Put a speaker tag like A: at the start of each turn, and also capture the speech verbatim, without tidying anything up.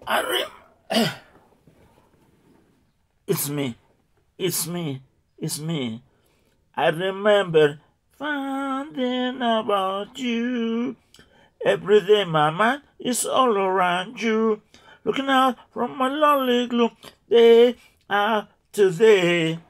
A: I rem it's me, it's me, it's me. I remember finding about you. Every day my mind is all around you. Looking out from my lonely gloom, day after day.